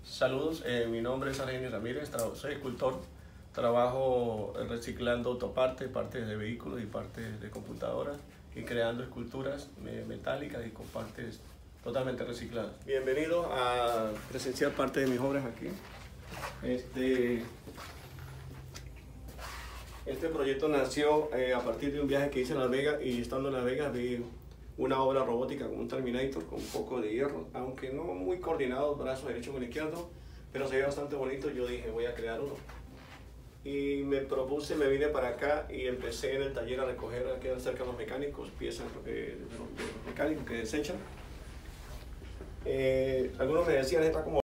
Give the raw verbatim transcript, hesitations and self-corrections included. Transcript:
Saludos, eh, mi nombre es Argenio Ramírez, soy escultor, trabajo reciclando autopartes, partes de vehículos y partes de computadoras y creando esculturas metálicas y con partes totalmente recicladas. Bienvenidos a presenciar parte de mis obras aquí. Este, este proyecto nació eh, a partir de un viaje que hice a Las Vegas, y estando en Las Vegas vi una obra robótica con un Terminator con un poco de hierro, aunque no muy coordinado, brazo derecho con el izquierdo, pero se ve bastante bonito. Yo dije, voy a crear uno. Y me propuse, me vine para acá y empecé en el taller a recoger, a quedar cerca de los mecánicos, piezas eh, de los mecánicos que desechan. Eh, algunos me decían, está como